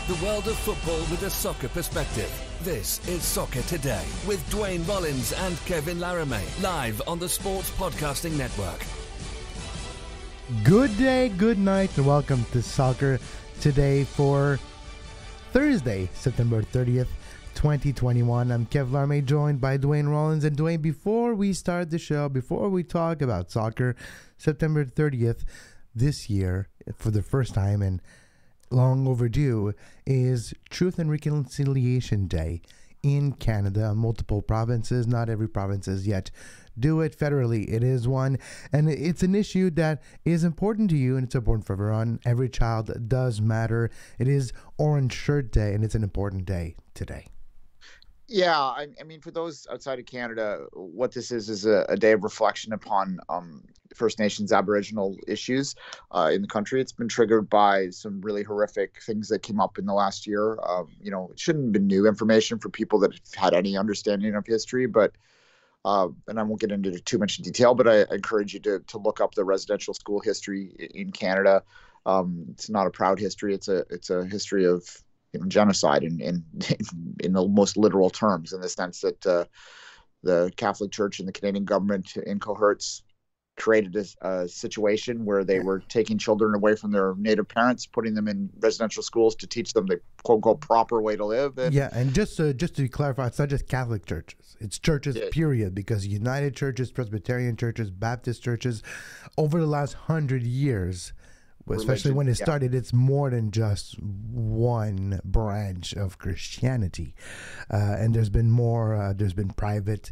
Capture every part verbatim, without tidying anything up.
The world of football with a soccer perspective. This is Soccer Today with Duane Rollins and Kevin Laramie, live on the Sports Podcasting Network. Good day, good night, and welcome to Soccer Today for Thursday, September thirtieth, twenty twenty-one. I'm Kev Laramie, joined by Duane Rollins. And Duane, before we start the show, before we talk about soccer, September thirtieth this year, for the first time and long overdue, is Truth and Reconciliation Day in Canada. Multiple provinces, not every province is yet do it federally. It is one, and it's an issue that is important to you, and it's important for everyone. Every child does matter. It is Orange Shirt Day, and it's an important day today. Yeah, I, I mean, for those outside of Canada, what this is is a, a day of reflection upon um, First Nations Aboriginal issues uh, in the country. It's been triggered by some really horrific things that came up in the last year. Um, you know, it shouldn't have been new information for people that have had any understanding of history, but uh, and I won't get into too much detail, but I, I encourage you to to look up the residential school history in Canada. Um, it's not a proud history. It's a it's a history of You know, genocide in, in in the most literal terms, in the sense that uh, the Catholic Church and the Canadian government in cohorts created a, a situation where they were taking children away from their native parents, putting them in residential schools to teach them the quote unquote proper way to live. And, yeah, and just uh, just to clarify, it's not just Catholic churches; it's churches, yeah. period. Because United churches, Presbyterian churches, Baptist churches, over the last hundred years. Especially Religion, when it yeah. started, it's more than just one branch of Christianity, uh, and there's been more. Uh, there's been private,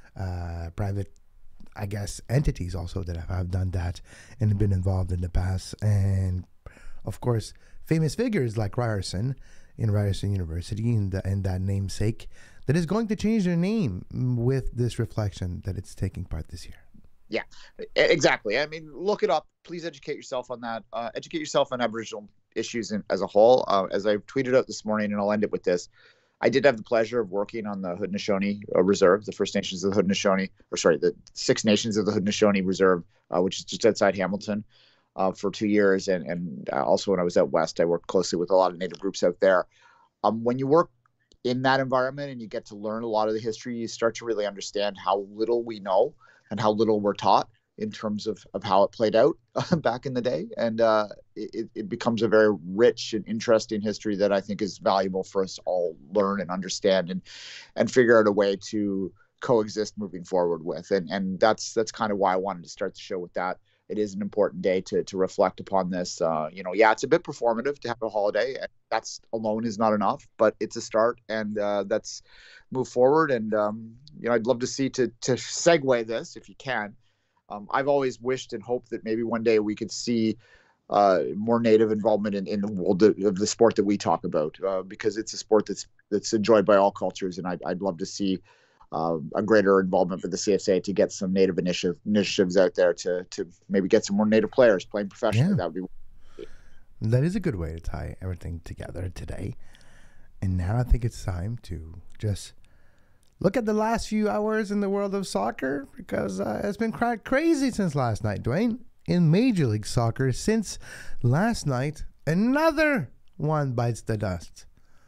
uh, private, I guess, entities also that have done that and have been involved in the past, and of course, famous figures like Ryerson in Ryerson University and, the, and that namesake that is going to change their name with this reflection that it's taking part this year. Yeah, exactly. I mean, look it up. Please educate yourself on that. Uh, educate yourself on Aboriginal issues in, as a whole. Uh, as I tweeted out this morning, and I'll end it with this. I did have the pleasure of working on the Haudenosaunee uh, Reserve, the First Nations of the Haudenosaunee, or sorry, the Six Nations of the Haudenosaunee Reserve, uh, which is just outside Hamilton, uh, for two years. And, and also when I was out west, I worked closely with a lot of Native groups out there. Um, when you work in that environment and you get to learn a lot of the history, you start to really understand how little we know and how little we're taught in terms of, of how it played out back in the day. And uh, it, it becomes a very rich and interesting history that I think is valuable for us all learn and understand and and figure out a way to coexist moving forward with. And and that's that's kind of why I wanted to start the show with that. It is an important day to to reflect upon this. Uh, you know, yeah, it's a bit performative to have a holiday. And that's alone is not enough, but it's a start, and uh, that's move forward. And um, you know, I'd love to see to to segue this if you can. Um, I've always wished and hoped that maybe one day we could see uh, more Native involvement in, in the world of, of the sport that we talk about, uh, because it's a sport that's that's enjoyed by all cultures, and I'd I'd love to see Uh, a greater involvement for the C S A to get some Native initiative, initiatives out there to to maybe get some more Native players playing professionally. Yeah. That would be. That is a good way to tie everything together today. And now I think it's time to just look at the last few hours in the world of soccer, because uh, it's been cra- crazy since last night, Duane. In Major League Soccer, since last night, another one bites the dust.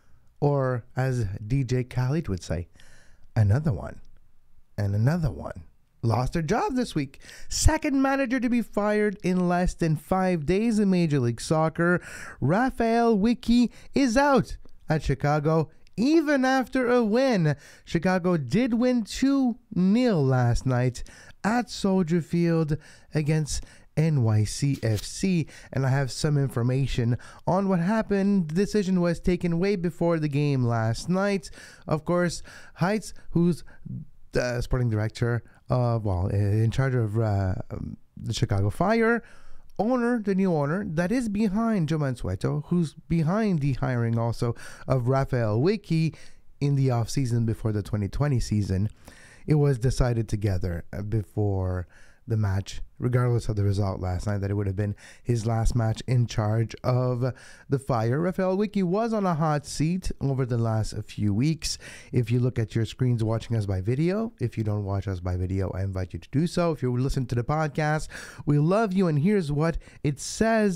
Or, as D J Khaled would say, another one, and another one lost their job this week. Second manager to be fired in less than five days in Major League Soccer. Raphael Wicky is out at Chicago, even after a win. Chicago did win two nil last night at Soldier Field against N Y C F C, and I have some information on what happened. The decision was taken way before the game last night. Of course, Heights, who's the sporting director of, well, in charge of uh, the Chicago Fire, owner, the new owner, that is behind Joe Mansueto, who's behind the hiring also of Raphael Wicky in the offseason before the twenty twenty season. It was decided together before the match, regardless of the result last night, that it would have been his last match in charge of the Fire. Raphael Wicky was on a hot seat over the last few weeks. If you look at your screens watching us by video, if you don't watch us by video, I invite you to do so. If you listen to the podcast, we love you, and here's what it says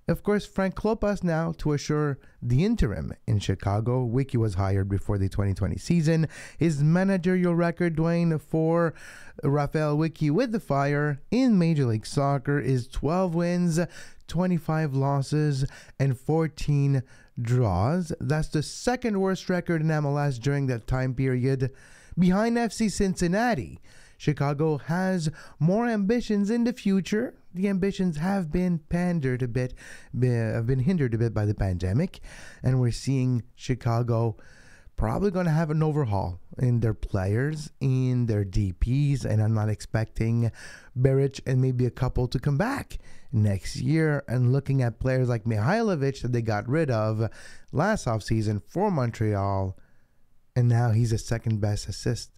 Of course, Frank Klopas now to assure the interim in Chicago. Wicky was hired before the twenty twenty season. His managerial record, Duane, for Raphael Wicky with the Fire in Major League Soccer is twelve wins, twenty-five losses, and fourteen draws. That's the second worst record in M L S during that time period, behind F C Cincinnati. Chicago has more ambitions in the future. The ambitions have been pandered a bit, have been hindered a bit by the pandemic, and we're seeing Chicago probably going to have an overhaul in their players, in their D Ps, and I'm not expecting Beric and maybe a couple to come back next year. And looking at players like Mihailovic that they got rid of last offseason for Montreal, and now he's a second best assist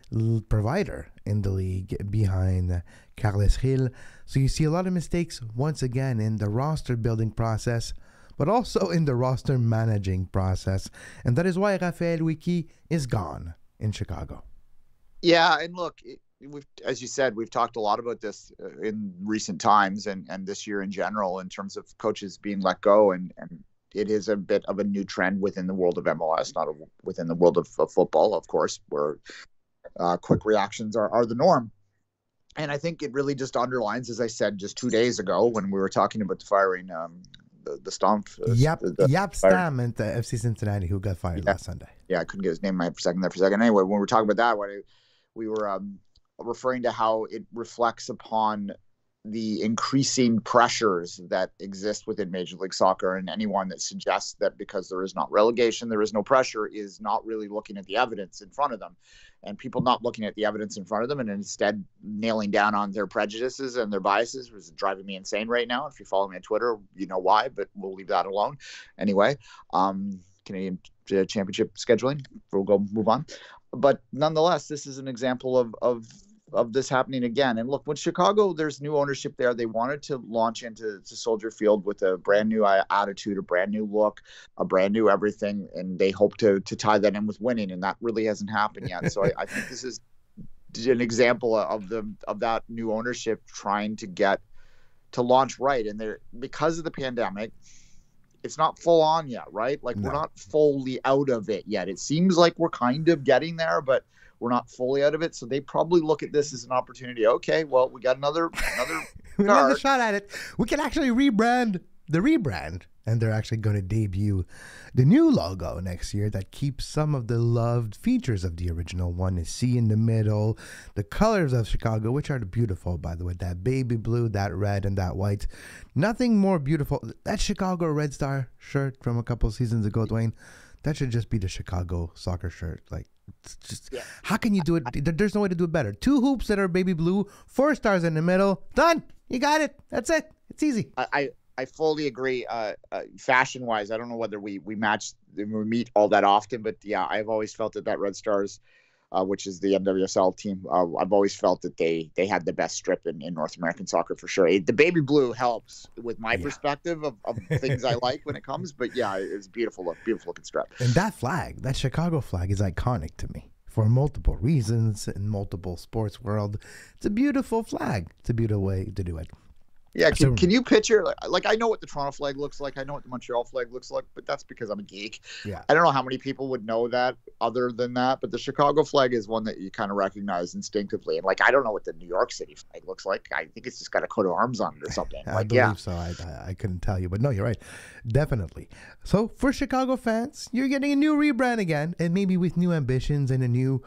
provider in the league behind Carles Gil. So you see a lot of mistakes once again in the roster building process, but also in the roster managing process. And that is why Raphael Wicky is gone in Chicago. Yeah, and look, we've, as you said, we've talked a lot about this in recent times and, and this year in general in terms of coaches being let go. And, and it is a bit of a new trend within the world of M L S, not a, within the world of, of football, of course, where Uh, quick reactions are, are the norm. And I think it really just underlines, as I said just two days ago when we were talking about the firing, um, the, the Stomp. Uh, yep, the, the Yep Stam at the F C Cincinnati who got fired yeah. last Sunday. Yeah, I couldn't get his name in my head for a second there for a second. Anyway, when we were talking about that, when I, we were um, referring to how it reflects upon the increasing pressures that exist within Major League Soccer, and anyone that suggests that because there is not relegation, there is no pressure, is not really looking at the evidence in front of them. And people not looking at the evidence in front of them and instead nailing down on their prejudices and their biases was driving me insane right now. If you follow me on Twitter, you know why, but we'll leave that alone. Anyway, um, Canadian Championship scheduling, we'll go move on. But nonetheless, this is an example of, of, of this happening again. And look, when Chicago, there's new ownership there. They wanted to launch into to Soldier Field with a brand new attitude, a brand new look, a brand new everything. And they hope to to tie that in with winning. And that really hasn't happened yet. So I, I think this is an example of the of that new ownership trying to get to launch right. And they're, because of the pandemic, it's not full on yet, right? Like no. We're not fully out of it yet. It seems like we're kind of getting there, but we're not fully out of it. So they probably look at this as an opportunity. Okay, well, we got another another, another shot at it. We can actually rebrand the rebrand. And they're actually going to debut the new logo next year that keeps some of the loved features of the original one. Is C in the middle, the colors of Chicago, which are beautiful, by the way. That baby blue, that red, and that white. Nothing more beautiful. That Chicago Red Star shirt from a couple seasons ago, Duane, that should just be the Chicago soccer shirt. Like, it's just, yeah. How can you do it? There's no way to do it better. Two hoops that are baby blue, four stars in the middle. Done. You got it. That's it. It's easy. I, I, I fully agree. Uh, uh, fashion wise, I don't know whether we, we match, we meet all that often, but yeah, I've always felt that that Red Stars, uh, which is the N W S L team, uh, I've always felt that they, they had the best strip in, in North American soccer for sure. The baby blue helps with my yeah. perspective of, of things I like when it comes, but yeah, it's beautiful look, beautiful looking strip. And that flag, that Chicago flag is iconic to me for multiple reasons in multiple sports world. It's a beautiful flag. It's a beautiful way to do it. Yeah, can, so, can you picture, like, like, I know what the Toronto flag looks like, I know what the Montreal flag looks like, but that's because I'm a geek. Yeah. I don't know how many people would know that other than that, but the Chicago flag is one that you kind of recognize instinctively. And, like, I don't know what the New York City flag looks like. I think it's just got a coat of arms on it or something. I like, believe yeah. so. I, I, I couldn't tell you, but no, you're right. Definitely. So, for Chicago fans, you're getting a new rebrand again, and maybe with new ambitions and a new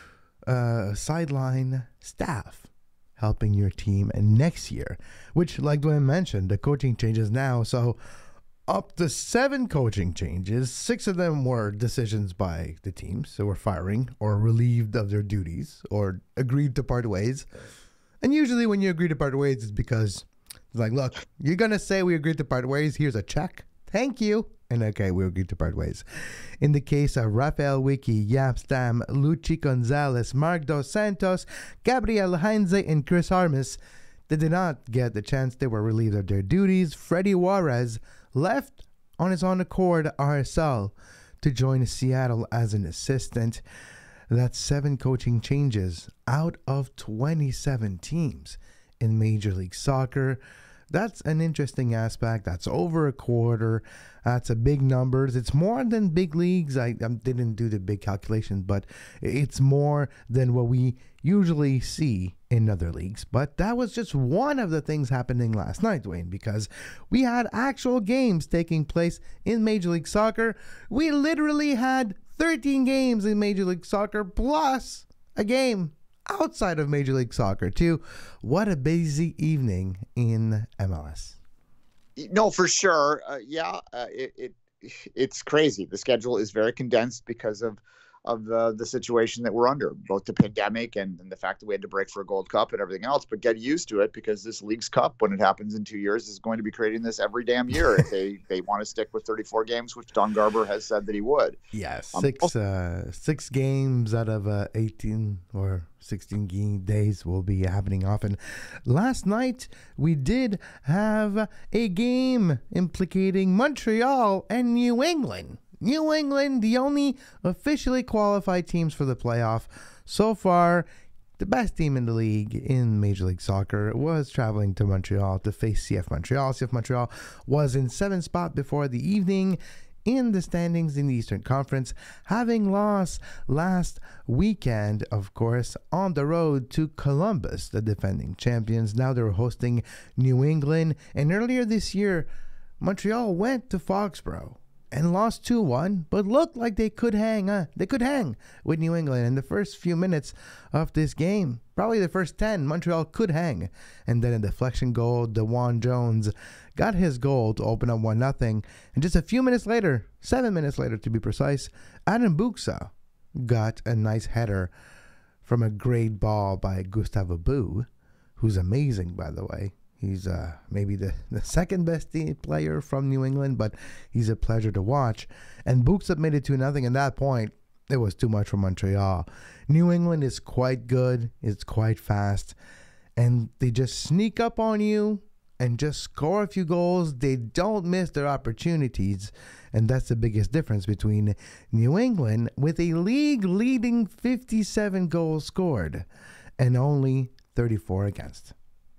uh, sideline staff helping your team next year, which, like Duane mentioned, the coaching changes now. So up to seven coaching changes. Six of them were decisions by the teams, so were firing or relieved of their duties or agreed to part ways. And usually when you agree to part ways, it's because it's like, look, you're going to say we agreed to part ways. Here's a check. Thank you. And okay, we agreed to part ways. In the case of Raphael Wicky, Yap Stam, Luchi Gonzalez, Mark Dos Santos, Gabriel Heinze, and Chris Armas, they did not get the chance. They were relieved of their duties. Freddie Juarez left on his own accord R S L to join Seattle as an assistant. That's seven coaching changes out of twenty-seven teams in Major League Soccer. That's an interesting aspect. That's over a quarter. That's a big numbers. It's more than big leagues. I, I didn't do the big calculations, but it's more than what we usually see in other leagues. But that was just one of the things happening last night, Duane, because we had actual games taking place in Major League Soccer. We literally had thirteen games in Major League Soccer plus a game outside of Major League Soccer too. What a busy evening in M L S. No, for sure. Uh, yeah, uh, it, it it's crazy. The schedule is very condensed because of of the the situation that we're under, both the pandemic and, and the fact that we had to break for a Gold Cup and everything else. But get used to it, because this League's Cup, when it happens in two years, is going to be creating this every damn year if they they want to stick with thirty-four games, which Don Garber has said that he would. Yeah, six um, uh, six games out of uh, eighteen or sixteen game days will be happening often. Last night we did have a game implicating Montreal and New England. New England, the only officially qualified teams for the playoff so far. The best team in the league in Major League Soccer was traveling to Montreal to face C F Montreal. C F Montreal was in seventh spot before the evening in the standings in the Eastern Conference, having lost last weekend, of course, on the road to Columbus, the defending champions. Now they're hosting New England, and earlier this year, Montreal went to Foxborough and lost two one, but looked like they could hang uh, they could hang with New England in the first few minutes of this game. Probably the first ten, Montreal could hang. And then a deflection goal, Duane Jones got his goal to open up one nothing. And just a few minutes later, seven minutes later to be precise, Adam Buxa got a nice header from a great ball by Gustavo Bou, who's amazing, by the way. He's uh, maybe the, the second best team player from New England, but he's a pleasure to watch. And Buxa made it two nothing. At that point, it was too much for Montreal. New England is quite good. It's quite fast. And they just sneak up on you and just score a few goals. They don't miss their opportunities. And that's the biggest difference between New England, with a league-leading fifty-seven goals scored and only thirty-four against.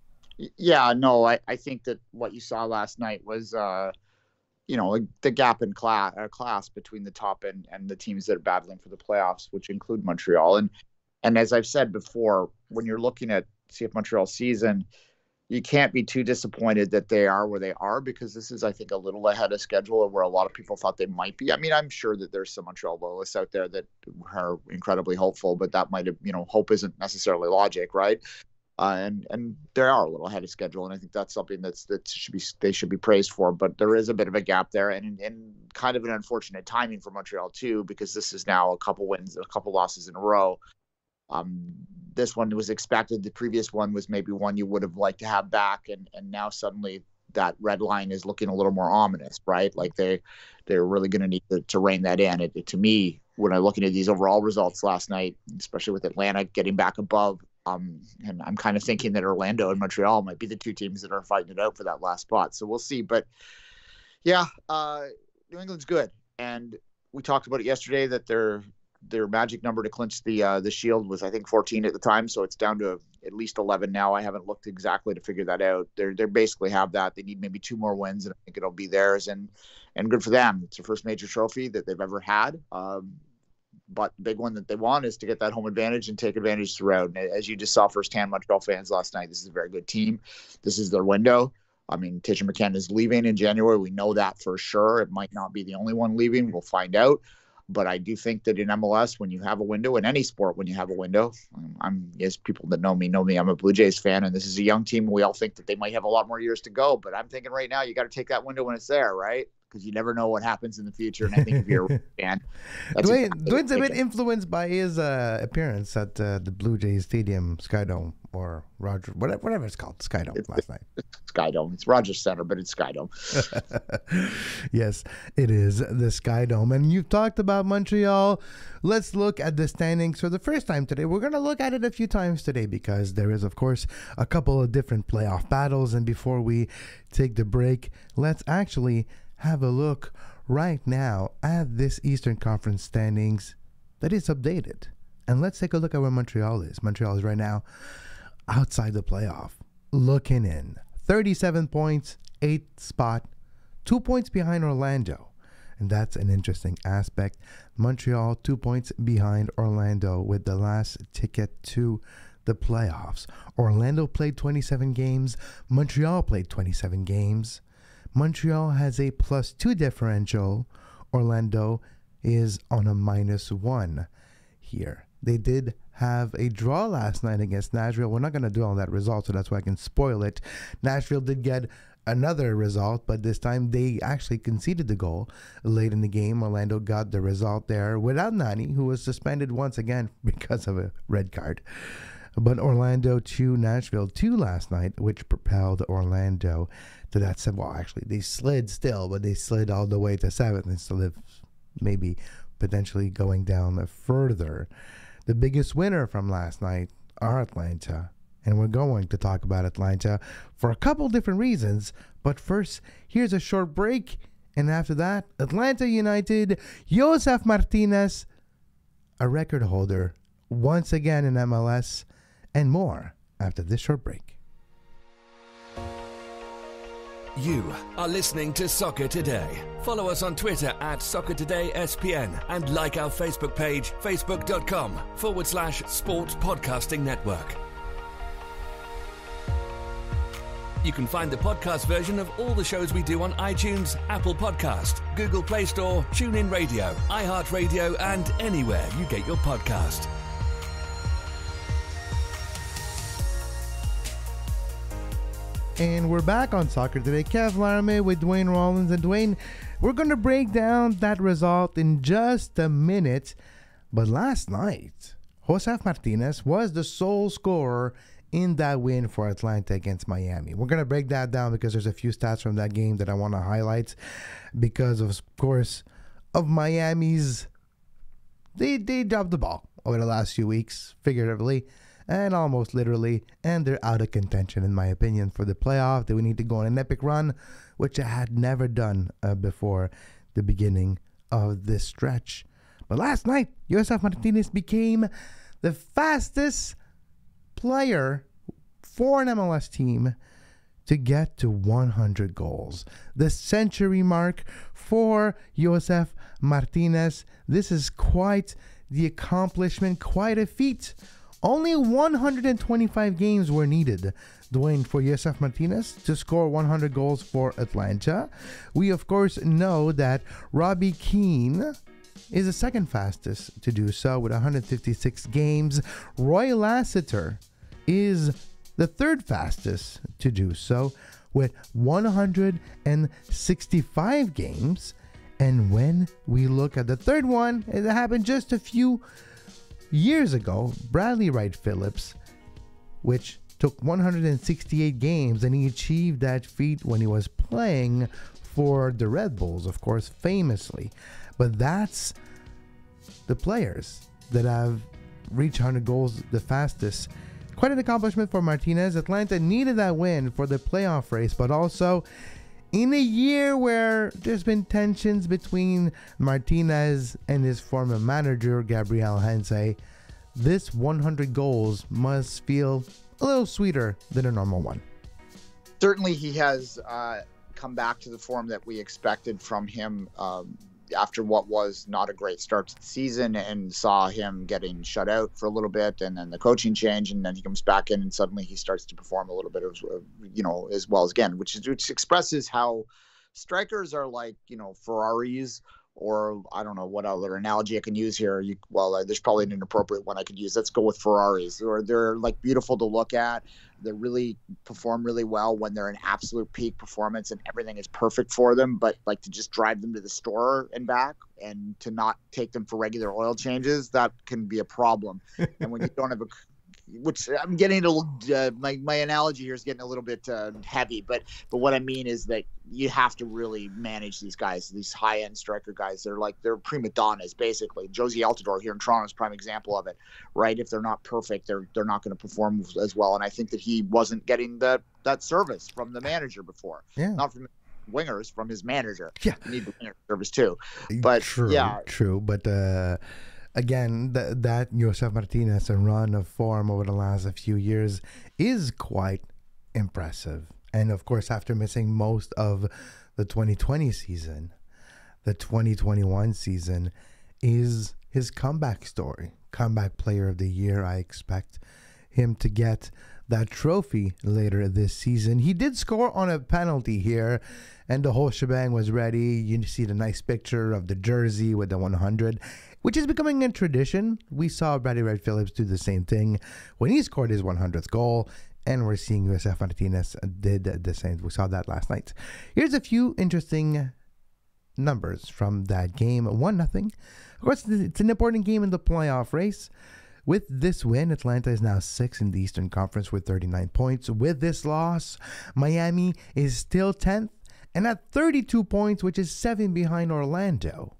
Yeah, no, I, I think that what you saw last night was, uh, you know, the gap in class, uh, class between the top and, and the teams that are battling for the playoffs, which include Montreal. And and as I've said before, when you're looking at C F Montreal's season, you can't be too disappointed that they are where they are, because this is, I think, a little ahead of schedule of where a lot of people thought they might be. I mean, I'm sure that there's some Montreal loyalists out there that are incredibly hopeful, but that might have, you know, hope isn't necessarily logic, right? Uh, and and they are a little ahead of schedule, and I think that's something that's that should be they should be praised for. But there is a bit of a gap there, and and kind of an unfortunate timing for Montreal too, because this is now a couple wins, a couple losses in a row. Um, this one was expected. The previous one was maybe one you would have liked to have back, and and now suddenly that red line is looking a little more ominous, right? Like they they're really going to need to, to rein that in. It, it, to me, when I'm looking at these overall results last night, especially with Atlanta getting back above. Um, and I'm kind of thinking that Orlando and Montreal might be the two teams that are fighting it out for that last spot. So we'll see. But yeah, uh, New England's good. And we talked about it yesterday that their their magic number to clinch the uh, the Shield was, I think, fourteen at the time. So it's down to at least eleven now. I haven't looked exactly to figure that out. They're they basically have that. They need maybe two more wins, and I think it'll be theirs. And and good for them. It's their first major trophy that they've ever had. Um, But the big one that they want is to get that home advantage and take advantage throughout. And as you just saw firsthand, Montreal fans last night, this is a very good team. This is their window. I mean, Tisha McKenna is leaving in January. We know that for sure. It might not be the only one leaving. We'll find out. But I do think that in M L S, when you have a window, in any sport, when you have a window, I'm, as people that know me know me, I'm a Blue Jays fan, and this is a young team. We all think that they might have a lot more years to go. But I'm thinking right now, you got to take that window when it's there, right? Because you never know what happens in the future. And I think if you're a fan, that's Duane, exactly Duane's a bit influenced by his uh, appearance at uh, the Blue Jays Stadium, Skydome, or Roger, whatever, whatever it's called, Skydome it's, last night. It's Skydome. It's Rogers Center, but it's Skydome. Yes, it is the Skydome. And you've talked about Montreal. Let's look at the standings for the first time today. We're going to look at it a few times today because there is, of course, a couple of different playoff battles. And before we take the break, let's actually have a look right now at this Eastern Conference standings that is updated. And let's take a look at where Montreal is. Montreal is right now outside the playoff, looking in thirty-seven points, eighth spot, two points behind Orlando. And that's an interesting aspect. Montreal, two points behind Orlando with the last ticket to the playoffs. Orlando played twenty-seven games. Montreal played twenty-seven games. Montreal has a plus two differential. Orlando is on a minus one here. They did have a draw last night against Nashville. We're not going to dwell on that result, so that's why I can spoil it. Nashville did get another result, but this time they actually conceded the goal late in the game. Orlando got the result there without Nani, who was suspended once again because of a red card. But Orlando two, Nashville two last night, which propelled Orlando to that seven. Well, actually, they slid still, but they slid all the way to seventh instead of maybe potentially going down further. The biggest winner from last night are Atlanta. And we're going to talk about Atlanta for a couple different reasons. But first, here's a short break. And after that, Atlanta United, Josef Martinez, a record holder, once again in M L S, and more after this short break. You are listening to Soccer Today. Follow us on Twitter at Soccer Today S P N and like our Facebook page, facebook.com forward slash Sports Podcasting Network. You can find the podcast version of all the shows we do on iTunes, Apple Podcast, Google Play Store, TuneIn Radio, iHeartRadio, and anywhere you get your podcast. And we're back on Soccer Today. Kev Laramie with Duane Rollins. And Duane, we're going to break down that result in just a minute. But last night, Josef Martinez was the sole scorer in that win for Atlanta against Miami. We're going to break that down because there's a few stats from that game that I want to highlight because, of course, of Miami's... They, they dropped the ball over the last few weeks, figuratively, and almost literally, and they're out of contention, in my opinion, for the playoff. They would need to go on an epic run, which I had never done uh, before the beginning of this stretch. But last night, Josef Martinez became the fastest player for an M L S team to get to one hundred goals. The century mark for Josef Martinez. This is quite the accomplishment, quite a feat. Only one hundred twenty-five games were needed, Duane, for Josef Martinez to score one hundred goals for Atlanta. We, of course, know that Robbie Keane is the second fastest to do so with one hundred fifty-six games. Roy Lassiter is the third fastest to do so with one hundred sixty-five games. And when we look at the third one, it happened just a few years ago. Bradley Wright Phillips, which took one hundred sixty-eight games, and he achieved that feat when he was playing for the Red Bulls, of course, famously. But that's the players that have reached one hundred goals the fastest. Quite an accomplishment for Martinez. Atlanta needed that win for the playoff race, but also in a year where there's been tensions between Martinez and his former manager, Gabriel Hensey, this one hundred goals must feel a little sweeter than a normal one. Certainly he has uh, come back to the form that we expected from him um, after what was not a great start to the season, and saw him getting shut out for a little bit, and then the coaching change, and then he comes back in and suddenly he starts to perform a little bit of, you know, as well as again, which is, which expresses how strikers are like, you know, Ferraris, or I don't know what other analogy I can use here. You, well, uh, there's probably an inappropriate one I could use. Let's go with Ferraris. Or they're like beautiful to look at. They really perform really well when they're in absolute peak performance and everything is perfect for them. But like to just drive them to the store and back and to not take them for regular oil changes, that can be a problem. And when you don't have a which I'm getting a little, uh, my, my analogy here is getting a little bit uh, heavy, but, but what I mean is that you have to really manage these guys, these high end striker guys. They're like, they're prima donnas, basically. Josie Altidore here in Toronto is a prime example of it, right? If they're not perfect, they're, they're not going to perform as well. And I think that he wasn't getting that, that service from the manager before, yeah. Not from wingers, from his manager. Yeah. You need the winger service too. But true, yeah, true. But, uh, Again, th- that Josef Martinez, a run of form over the last few years, is quite impressive. And of course, after missing most of the twenty twenty season, the twenty twenty-one season is his comeback story. Comeback player of the year. I expect him to get that trophy later this season. He did score on a penalty here, and the whole shebang was ready. You see the nice picture of the jersey with the one hundred, which is becoming a tradition. We saw Brady Red Phillips do the same thing when he scored his one hundredth goal, and we're seeing Josef Martinez did the same. We saw that last night. Here's a few interesting numbers from that game. One nothing. Of course, it's an important game in the playoff race. With this win, Atlanta is now sixth in the Eastern Conference with thirty-nine points. With this loss, Miami is still tenth and at thirty-two points, which is seven behind Orlando.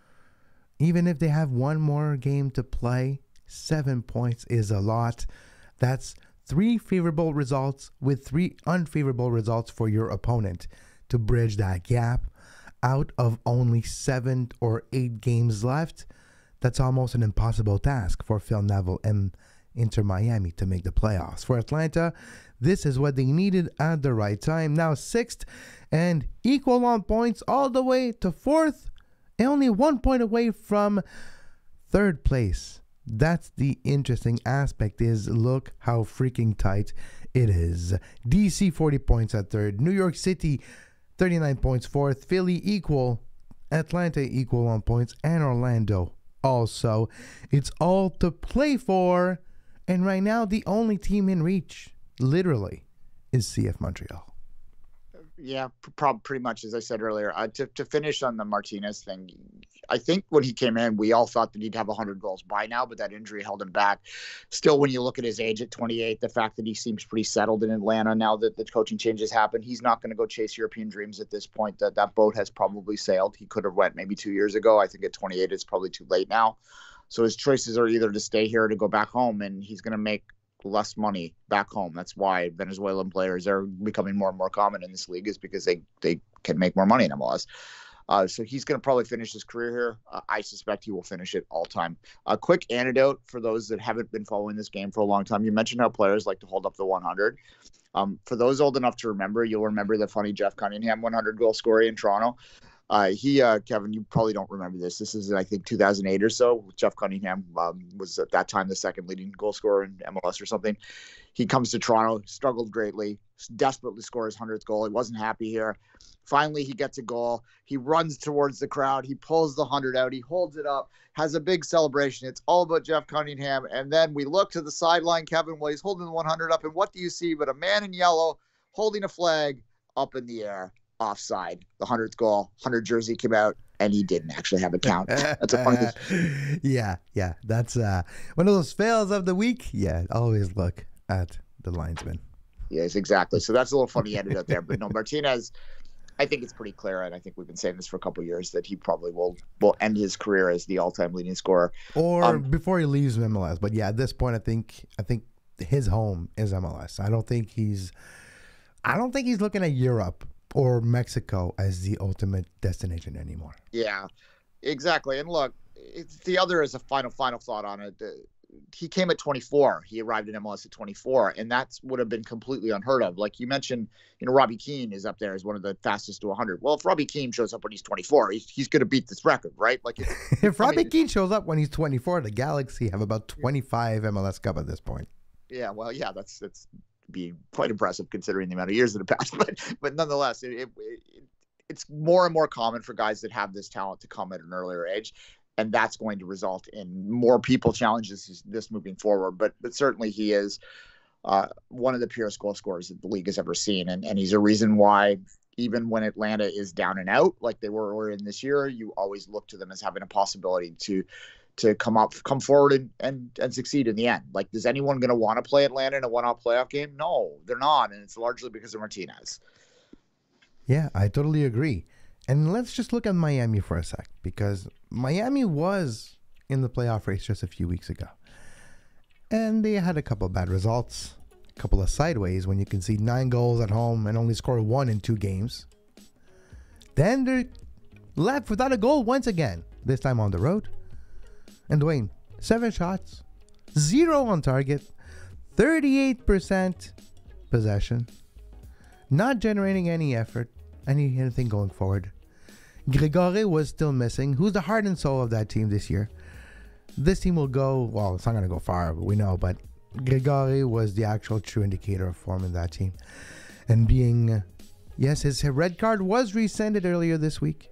Even if they have one more game to play, seven points is a lot. That's three favorable results with three unfavorable results for your opponent to bridge that gap. Out of only seven or eight games left, that's almost an impossible task for Phil Neville and Inter Miami to make the playoffs. For Atlanta, this is what they needed at the right time. Now sixth and equal on points all the way to fourth and only one point away from third place. That's the interesting aspect is look how freaking tight it is. D C forty points at third. New York City thirty-nine points fourth. Philly equal. Atlanta equal on points. And Orlando also. It's all to play for. And right now, the only team in reach, literally, is C F Montreal. Yeah, probably pretty much as I said earlier. Uh, to to finish on the Martinez thing, I think when he came in, we all thought that he'd have one hundred goals by now, but that injury held him back. Still, when you look at his age at twenty-eight, the fact that he seems pretty settled in Atlanta now that the coaching changes happened, he's not going to go chase European dreams at this point. That that boat has probably sailed. He could have went maybe two years ago. I think at twenty-eight, it's probably too late now. So his choices are either to stay here or to go back home, and he's going to make less money back home. That's why Venezuelan players are becoming more and more common in this league, is because they, they can make more money in M L S. Uh, so he's going to probably finish his career here. Uh, I suspect he will finish it all time. A quick anecdote for those that haven't been following this game for a long time. You mentioned how players like to hold up the one hundred. Um, for those old enough to remember, you'll remember the funny Jeff Cunningham one hundred goal scorer in Toronto. Uh, he, uh, Kevin, you probably don't remember this. This is, I think, two thousand eight or so. Jeff Cunningham um, was at that time the second leading goal scorer in M L S or something. He comes to Toronto, struggled greatly, desperately scores his hundredth goal. He wasn't happy here. Finally, he gets a goal. He runs towards the crowd. He pulls the hundred out. He holds it up, has a big celebration. It's all about Jeff Cunningham. And then we look to the sideline, Kevin, while he's holding the one hundred up. And what do you see but a man in yellow holding a flag up in the air? Offside. The hundredth goal, one hundred jersey came out, and he didn't actually have a count. That's a funny. yeah, yeah. That's uh, one of those fails of the week. Yeah, always look at the linesman. Yes, exactly. So that's a little funny anecdote there. But no, Martinez, I think it's pretty clear, and I think we've been saying this for a couple of years, that he probably will will end his career as the all-time leading scorer. Or um, before he leaves M L S. But yeah, at this point, I think I think his home is M L S. I don't think he's I don't think he's looking at Europe or Mexico as the ultimate destination anymore. Yeah, exactly. And look, it's the other is a final, final thought on it. The, he came at twenty-four. He arrived in M L S at twenty-four, and that would have been completely unheard of. Like you mentioned, you know, Robbie Keane is up there as one of the fastest to one hundred. Well, if Robbie Keane shows up when he's twenty-four, he's, he's going to beat this record, right? Like if, if Robbie I mean, Keane shows up when he's twenty-four, the Galaxy have about twenty-five M L S Cup at this point. Yeah, well, yeah, that's that's be quite impressive considering the amount of years that have passed. But but nonetheless, it, it, it it's more and more common for guys that have this talent to come at an earlier age. And that's going to result in more people challenges this, this moving forward. But but certainly he is uh, one of the purest goal scorers that the league has ever seen. And, and he's a reason why even when Atlanta is down and out, like they were earlier in this year, you always look to them as having a possibility to to come up, come forward and, and, and succeed in the end. Like, is anyone going to want to play Atlanta in a one-off playoff game? No, they're not. And it's largely because of Martinez. Yeah, I totally agree. And let's just look at Miami for a sec, because Miami was in the playoff race just a few weeks ago. And they had a couple of bad results, a couple of sideways when you can see nine goals at home and only score one in two games. Then they're left without a goal once again, this time on the road. And Duane, seven shots, zero on target, thirty-eight percent possession, not generating any effort, any anything going forward. Gregore was still missing, who's the heart and soul of that team this year. This team will go, well, it's not going to go far, but we know, but Gregore was the actual true indicator of form in that team. And being, yes, his red card was rescinded earlier this week,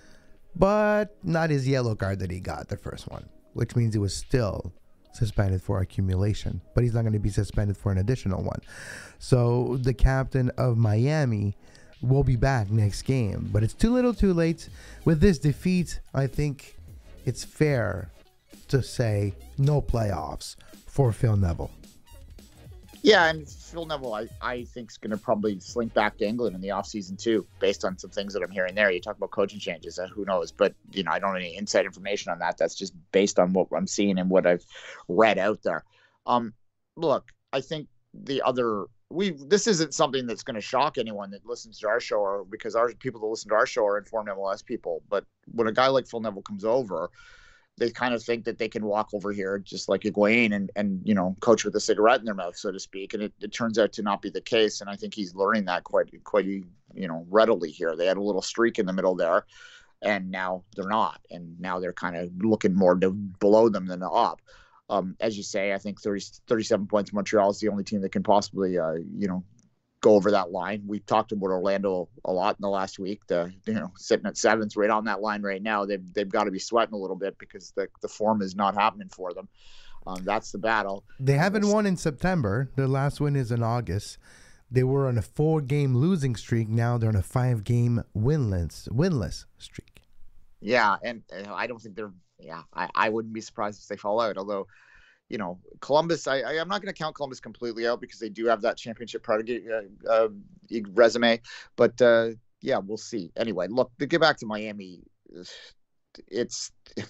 but not his yellow card that he got, the first one, which means he was still suspended for accumulation, but he's not going to be suspended for an additional one. So the captain of Miami will be back next game, but it's too little too late. With this defeat, I think it's fair to say no playoffs for Phil Neville. Yeah, and Phil Neville, I, I think, is going to probably slink back to England in the offseason, too, based on some things that I'm hearing there. You talk about coaching changes, uh, who knows? But, you know, I don't have any inside information on that. That's just based on what I'm seeing and what I've read out there. Um, look, I think the other we this isn't something that's going to shock anyone that listens to our show, or because our people that listen to our show are informed M L S people. But when a guy like Phil Neville comes over, they kind of think that they can walk over here just like Duane and, and, you know, coach with a cigarette in their mouth, so to speak. And it, it turns out to not be the case. And I think he's learning that quite, quite, you know, readily here. They had a little streak in the middle there, and now they're not. And now they're kind of looking more to below them than up. Um, as you say, I think thirty, thirty-seven points. Montreal is the only team that can possibly, uh, you know, go over that line. We've talked about Orlando a lot in the last week. The you know sitting at seventh, right on that line right now. They've they've got to be sweating a little bit because the the form is not happening for them. Um, that's the battle. They haven't won in September. Their last win is in August. They were on a four-game losing streak. Now they're on a five-game winless winless streak. Yeah, and uh, I don't think they're. Yeah, I, I wouldn't be surprised if they fall out. Although, you know, Columbus, I, I, I'm not going to count Columbus completely out because they do have that championship predicate, uh, uh, resume. But, uh, yeah, we'll see. Anyway, look, to get back to Miami, it's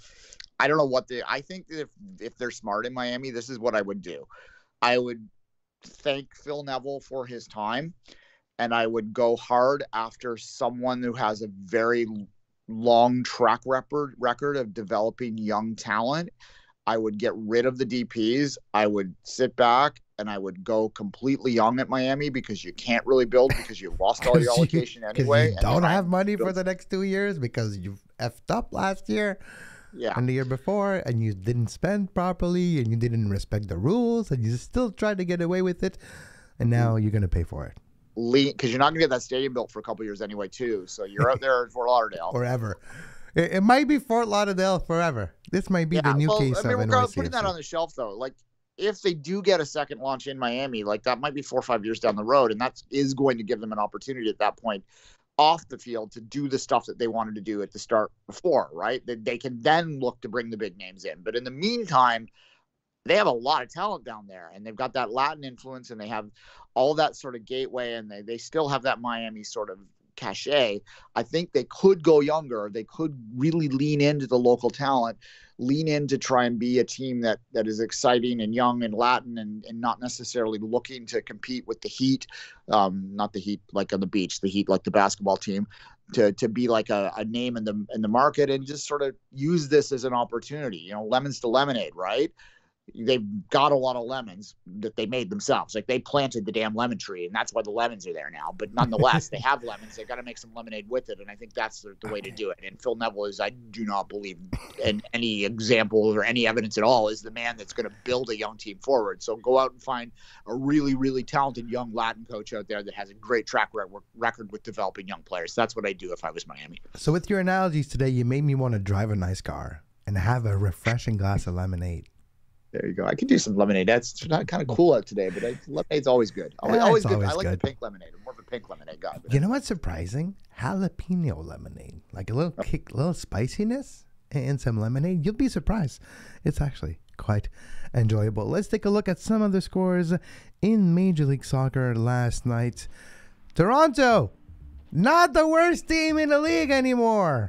– I don't know what the – I think that if, if they're smart in Miami, this is what I would do. I would thank Phil Neville for his time, and I would go hard after someone who has a very long track record record of developing young talent. I would get rid of the D Ps. I would sit back and I would go completely young at Miami because you can't really build because you've lost all your allocation you, anyway. You don't have money for the next two years because you effed up last year yeah. and the year before, and you didn't spend properly and you didn't respect the rules and you still tried to get away with it, and now you're going to pay for it. Because you're not going to get that stadium built for a couple years anyway, too. So you're out there in Fort Lauderdale. Forever. It, it might be Fort Lauderdale forever. This might be yeah, the new well, case I mean, of we're N Y C. putting that on the shelf, though. Like, if they do get a second launch in Miami, like that might be four or five years down the road, and that is going to give them an opportunity at that point off the field to do the stuff that they wanted to do at the start before, right? That they can then look to bring the big names in. But in the meantime, they have a lot of talent down there, and they've got that Latin influence, and they have all that sort of gateway, and they, they still have that Miami sort of cachet. I think they could go younger. They could really lean into the local talent, lean in to try and be a team that that is exciting and young and Latin, and, and not necessarily looking to compete with the Heat, um, not the Heat like on the beach, the Heat like the basketball team, to to be like a, a name in the in the market, and just sort of use this as an opportunity. You know, lemons to lemonade, right? They've got a lot of lemons that they made themselves. Like, they planted the damn lemon tree, and that's why the lemons are there now. But nonetheless, they have lemons. They've got to make some lemonade with it, and I think that's the, the way to do it. And Phil Neville is, I do not believe in any example or any evidence at all, is the man that's going to build a young team forward. So go out and find a really, really talented young Latin coach out there that has a great track record with developing young players. That's what I'd do if I was Miami. So with your analogies today, you made me want to drive a nice car and have a refreshing glass of lemonade. There you go. I could do some lemonade. That's not kind of cool out today, but I, lemonade's always good. Always, Yeah, always it's good. always I like good. the pink lemonade. I'm more of a pink lemonade guy. But You know what's surprising? Jalapeno lemonade. Like a little kick, little spiciness and some lemonade. You'll be surprised. It's actually quite enjoyable. Let's take a look at some of the scores in Major League Soccer last night. Toronto, not the worst team in the league anymore.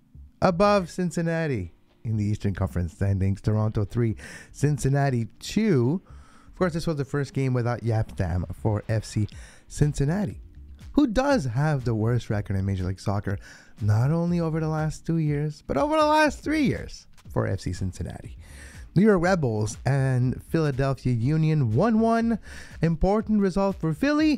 Above Cincinnati in the Eastern Conference standings. Toronto three, Cincinnati two. Of course, this was the first game without Yapstam for F C Cincinnati, who does have the worst record in Major League Soccer, not only over the last two years, but over the last three years for F C Cincinnati. New York Red Bulls and Philadelphia Union one one. Important result for Philly,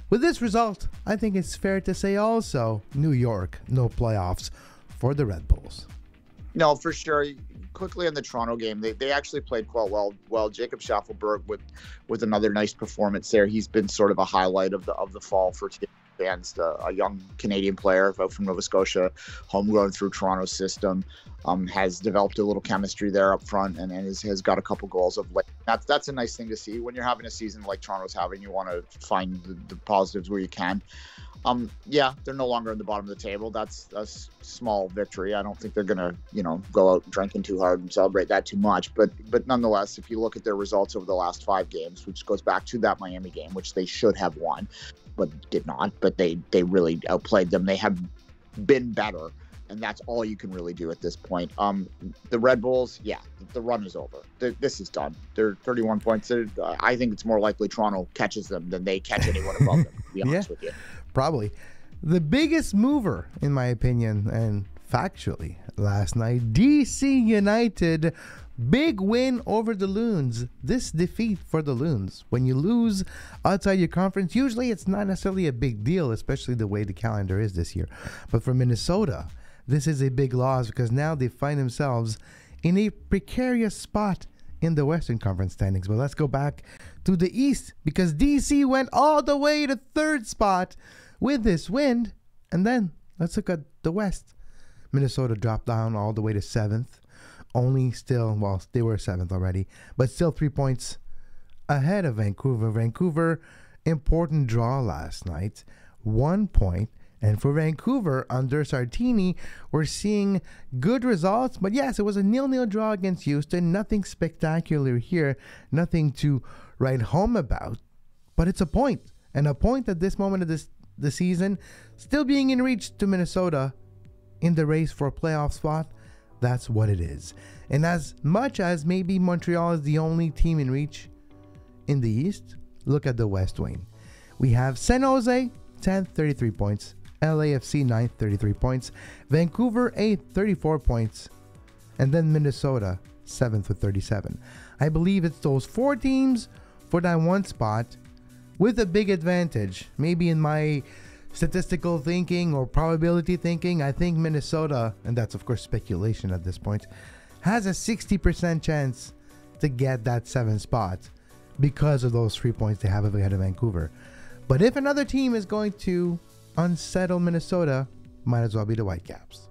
with this result, I think it's fair to say also, New York, no playoffs for the Red Bulls. No, for sure. Quickly on the Toronto game, they, they actually played quite well. Well, Jacob Schaffelberg with with another nice performance there. He's been sort of a highlight of the of the fall for T against a, a young Canadian player from Nova Scotia, homegrown through Toronto's system. Um, has developed a little chemistry there up front, and, and has, has got a couple goals of late. That's that's a nice thing to see when you're having a season like Toronto's having. You want to find the, the positives where you can. Um, yeah, they're no longer at the bottom of the table. That's a small victory. I don't think they're going to, you know, go out drinking too hard and celebrate that too much. But but nonetheless, if you look at their results over the last five games, which goes back to that Miami game, which they should have won, but did not. But they, they really outplayed them. They have been better, and that's all you can really do at this point. Um, the Red Bulls, yeah, the run is over. They're, this is done. They're thirty-one points. They're, uh, I think it's more likely Toronto catches them than they catch anyone above them, to be honest yeah. with you. Probably. The biggest mover, in my opinion, and factually, last night, D C United, big win over the Loons. This defeat for the Loons. When you lose outside your conference, usually it's not necessarily a big deal, especially the way the calendar is this year. But for Minnesota, this is a big loss because now they find themselves in a precarious spot in the Western Conference standings. But let's go back to the East because D C went all the way to third spot with this win. And then let's look at the West. Minnesota dropped down all the way to seventh. Only still, well, they were seventh already, but still three points ahead of Vancouver. Vancouver, important draw last night. One point. And for Vancouver, under Sartini, we're seeing good results. But yes, it was a nil-nil draw against Houston. Nothing spectacular here. Nothing to write home about. But it's a point. And a point at this moment of this the season, still being in reach to Minnesota in the race for a playoff spot. That's what it is. And as much as maybe Montreal is the only team in reach in the East, look at the West Wing. We have San Jose, tenth, thirty-three points. L A F C, ninth, thirty-three points. Vancouver, eighth, thirty-four points. And then Minnesota, seventh with thirty-seven. I believe it's those four teams for that one spot with a big advantage. Maybe in my statistical thinking or probability thinking, I think Minnesota, and that's of course speculation at this point, has a sixty percent chance to get that seventh spot because of those three points they have ahead of Vancouver. But if another team is going to unsettle Minnesota, might as well be the Whitecaps.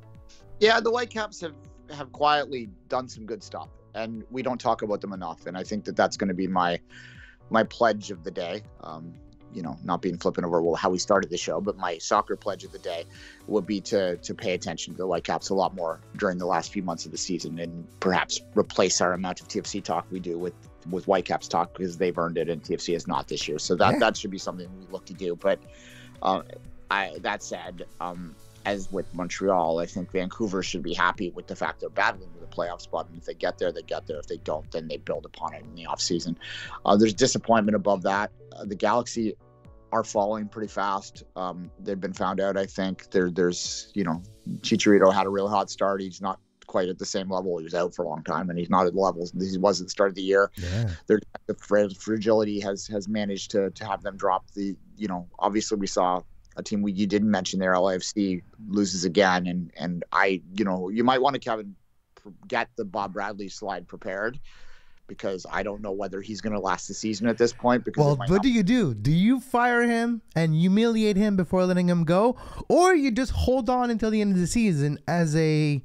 Yeah, the Whitecaps have, have quietly done some good stuff, and we don't talk about them enough. And I think that that's going to be my my pledge of the day. Um, you know, not being flippant over well, how we started the show, but my soccer pledge of the day would be to to pay attention to the Whitecaps a lot more during the last few months of the season, and perhaps replace our amount of T F C talk we do with with Whitecaps talk, because they've earned it and T F C has not this year. So that, yeah. that should be something we look to do. But uh, I, that said, um, as with Montreal, I think Vancouver should be happy with the fact they're battling with a playoff spot. And if they get there, they get there. If they don't, then they build upon it in the offseason. Uh, there's disappointment above that. Uh, the Galaxy are falling pretty fast. Um, they've been found out, I think. There, there's, you know, Chicharito had a real hot start. He's not quite at the same level. He was out for a long time, and he's not at the levels he was at the start of the year. Yeah. Their the fragility has has managed to to have them drop the, you know, obviously we saw a team we you didn't mention there, L A F C, loses again, and and I, you know, you might want to, Kevin, get the Bob Bradley slide prepared, because I don't know whether he's going to last the season at this point. Because well, what not- do you do? Do you fire him and humiliate him before letting him go, or you just hold on until the end of the season as a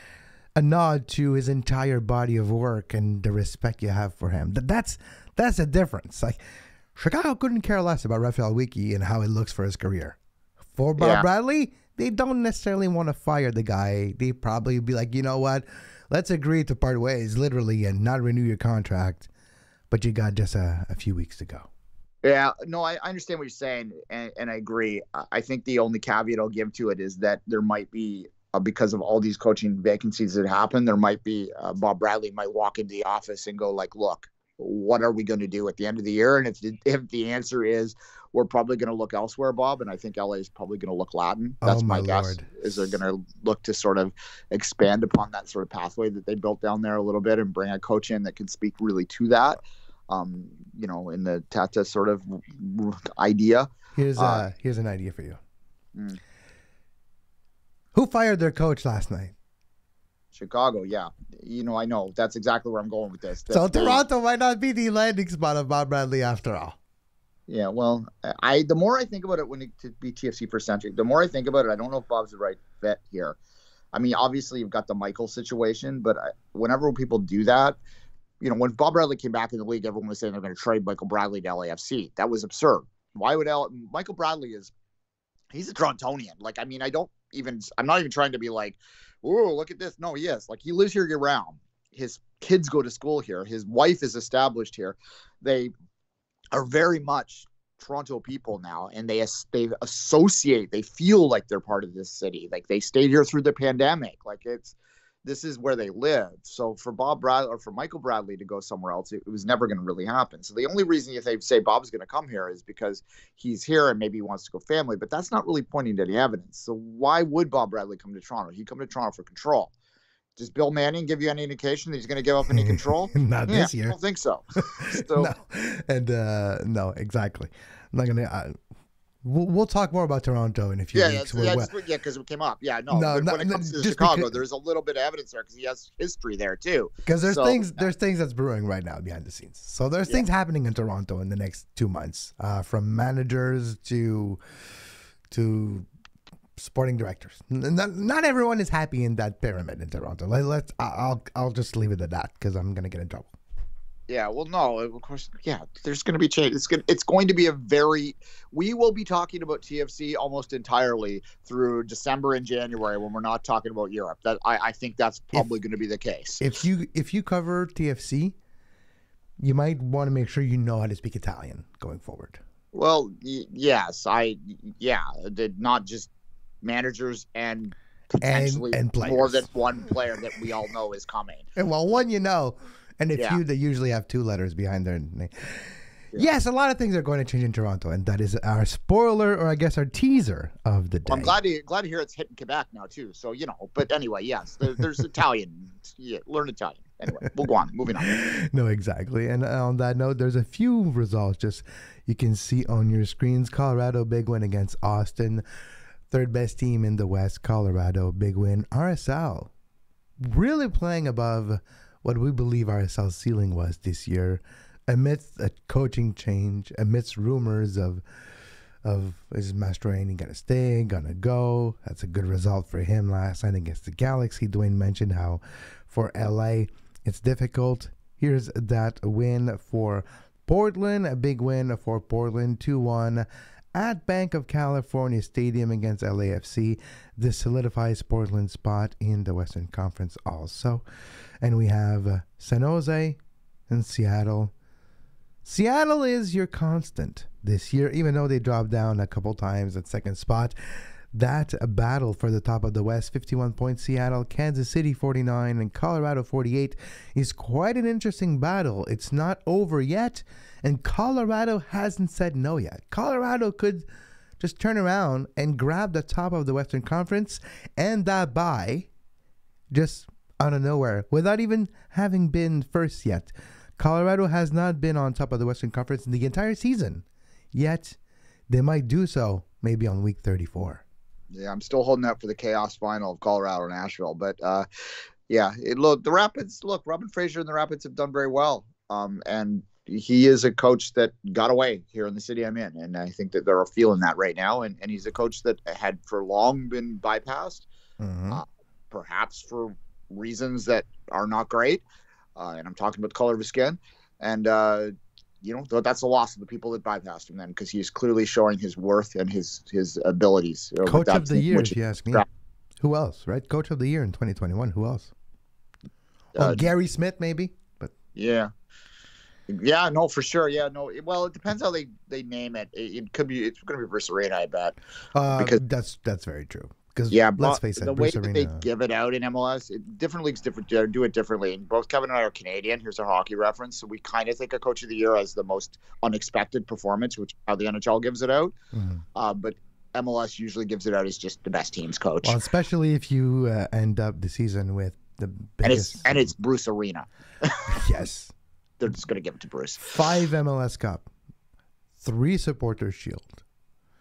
a nod to his entire body of work and the respect you have for him? That's that's a difference. Like, Chicago couldn't care less about Raphael Wicky and how it looks for his career. For Bob yeah. Bradley, they don't necessarily want to fire the guy. They probably be like, you know what? Let's agree to part ways, literally, and not renew your contract. But you got just a, a few weeks to go. Yeah, no, I, I understand what you're saying, and, and I agree. I think the only caveat I'll give to it is that there might be, uh, because of all these coaching vacancies that happen, there might be, uh, Bob Bradley might walk into the office and go like, look, what are we going to do at the end of the year? And if the, if the answer is we're probably going to look elsewhere, Bob, and I think L A is probably going to look Latin. That's oh, my, my guess. Lord. Is they're going to look to sort of expand upon that sort of pathway that they built down there a little bit and bring a coach in that can speak really to that, um, you know, in the Tata sort of idea. Here's uh, uh here's an idea for you. Mm. Who fired their coach last night? Chicago, yeah. You know, I know. That's exactly where I'm going with this. That's so Toronto might not be the landing spot of Bob Bradley after all. Yeah, well, I the more I think about it, when it to be T F C for century, the more I think about it, I don't know if Bob's the right fit here. I mean, obviously you've got the Michael situation, but I, whenever people do that, you know, when Bob Bradley came back in the league, everyone was saying they're going to trade Michael Bradley to L A F C. That was absurd. Why would L Michael Bradley is he's a Torontonian. Like, I mean, I don't even I'm not even trying to be like, oh, look at this. No, he is. Like, he lives here year round. His kids go to school here. His wife is established here. They are very much Toronto people now, and they they associate, they feel like they're part of this city. Like, they stayed here through the pandemic. Like, it's this is where they live. So for Bob Bradley or for Michael Bradley to go somewhere else, it, it was never going to really happen. So the only reason if they say Bob's going to come here is because he's here and maybe he wants to go family, but that's not really pointing to any evidence. So why would Bob Bradley come to Toronto? He'd come to Toronto for control. Does Bill Manning give you any indication that he's going to give up any control? Not yeah, this year. I don't think so. so no. And uh, no, exactly. I'm not going to. Uh, we'll, we'll talk more about Toronto in a few yeah, weeks. Yeah, yeah, because yeah, it came up. Yeah, no. no when not, it comes to Chicago, because, there's a little bit of evidence there because he has history there too. Because there's so, things there's things that's brewing right now behind the scenes. So there's yeah. things happening in Toronto in the next two months, uh, from managers to to. sporting directors. Not, not everyone is happy in that pyramid in Toronto. Let, let's. I'll. I'll just leave it at that because I'm gonna get in trouble. Yeah. Well, no. Of course. Yeah. There's gonna be change. It's gonna. It's going to be a very. We will be talking about T F C almost entirely through December and January when we're not talking about Europe. That I. I think that's probably going to be the case. If you if you cover T F C, you might want to make sure you know how to speak Italian going forward. Well, y- yes. I. Yeah. Did not just. Managers and potentially and, and more than one player that we all know is coming. And well, one you know, and a yeah. few that usually have two letters behind their name. Yeah. Yes, a lot of things are going to change in Toronto, and that is our spoiler, or I guess our teaser of the day. Well, I'm glad to glad to hear it's hitting Quebec now too. So you know, but anyway, yes, there, there's Italian. Yeah, learn Italian. Anyway, we'll go on. Moving on. No, exactly. And on that note, there's a few results just you can see on your screens. Colorado big win against Austin. Third best team in the West, Colorado, big win. R S L really playing above what we believe R S L's ceiling was this year, amidst a coaching change, amidst rumors of of is Mastroeni gonna stay, gonna go. That's a good result for him last night against the Galaxy. Duane mentioned how for L A it's difficult. Here's that win for Portland, a big win for Portland, two one. At Bank of California Stadium against L A F C. This solidifies Portland's spot in the Western Conference also. And we have uh, San Jose and Seattle. Seattle is your constant this year, even though they dropped down a couple times at second spot. That a battle for the top of the West, fifty-one points Seattle, Kansas City forty-nine, and Colorado forty-eight is quite an interesting battle. It's not over yet, and Colorado hasn't said no yet. Colorado could just turn around and grab the top of the Western Conference and that bye just out of nowhere without even having been first yet. Colorado has not been on top of the Western Conference in the entire season, yet they might do so maybe on week thirty-four. Yeah, I'm still holding out for the chaos final of Colorado and Nashville. But, uh, yeah, it, look, the Rapids, look, Robin Fraser and the Rapids have done very well. Um, and he is a coach that got away here in the city I'm in. And I think that they're feeling that right now. And, and he's a coach that had for long been bypassed, mm-hmm. uh, perhaps for reasons that are not great. Uh, and I'm talking about the color of his skin. And, uh, you know, that's a loss of the people that bypassed him then, because he's clearly showing his worth and his his abilities. Coach of the year, if you ask me. Who else, right? Coach of the year in twenty twenty-one. Who else? Uh, oh, Gary Smith, maybe. But yeah, yeah, no, for sure. Yeah, no. Well, it depends how they, they name it. It, it could be. It's going to be Bruce Arena, I bet. Uh, because that's that's very true. Because yeah, let's face it, the Bruce way that Arena, they give it out in M L S, it, different leagues different do it differently. And both Kevin and I are Canadian. Here's our hockey reference. So we kind of think a coach of the year as the most unexpected performance, which is how the N H L gives it out. Mm-hmm. Uh, but M L S usually gives it out as just the best team's coach. Well, especially if you uh, end up the season with the biggest. And it's, and it's Bruce Arena. Yes. They're just going to give it to Bruce. Five M L S Cup, three Supporters Shield,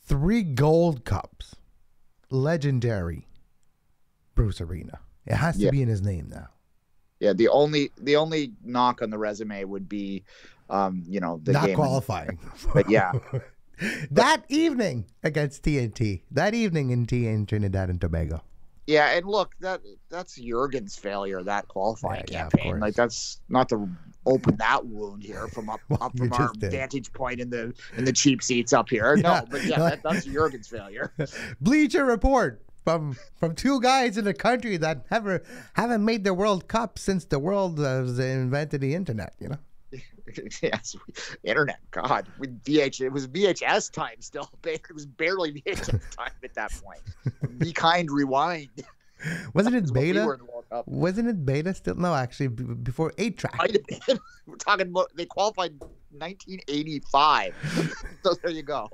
three gold cups. Legendary Bruce Arena. It has to yeah. be in his name now. Yeah, the only the only knock on the resume would be, um, you know, the not game qualifying. But yeah, that but, evening against T N T, that evening in T in Trinidad and Tobago. Yeah, and look, that that's Jurgen's failure, that qualifying yeah, campaign. Yeah, like that's not to open that wound here from up, well, up from our did. vantage point in the in the cheap seats up here. Yeah. No, but yeah, that, that's Jurgen's failure. Bleacher Report from from two guys in the country that never haven't made the World Cup since the world has invented the internet. You know. Yes, internet. God, with V H, it was V H S time still. It was barely V H S time at that point. Be kind, rewind. Wasn't it beta? We Wasn't it beta still? No, actually, b- before eight track. Might have been. We're talking about they qualified nineteen eighty-five. So there you go.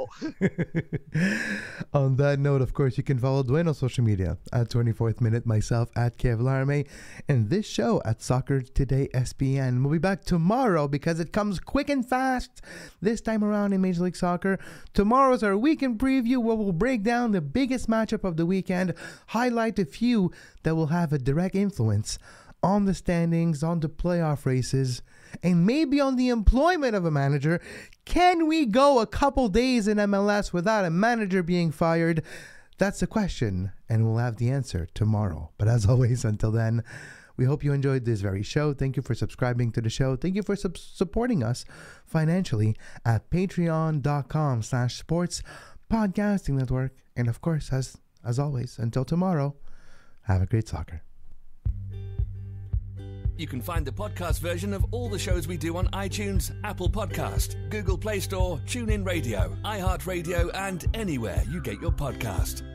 On that note, of course, you can follow Duane on social media at twenty-fourth Minute, myself at Kev Larme, and this show at Soccer Today S P N. We'll be back tomorrow because it comes quick and fast this time around in Major League Soccer. Tomorrow's our weekend preview where we'll break down the biggest matchup of the weekend, highlight a few that will have a direct influence on the standings, on the playoff races, and maybe on the employment of a manager. Can we go a couple days in M L S without a manager being fired? That's the question, and we'll have the answer tomorrow. But as always, until then, we hope you enjoyed this very show. Thank you for subscribing to the show. Thank you for sub- supporting us financially at patreon.com slash sports podcasting network. And of course, as as always, until tomorrow, have a great soccer. You can find the podcast version of all the shows we do on iTunes, Apple Podcast, Google Play Store, TuneIn Radio, iHeartRadio, and anywhere you get your podcast.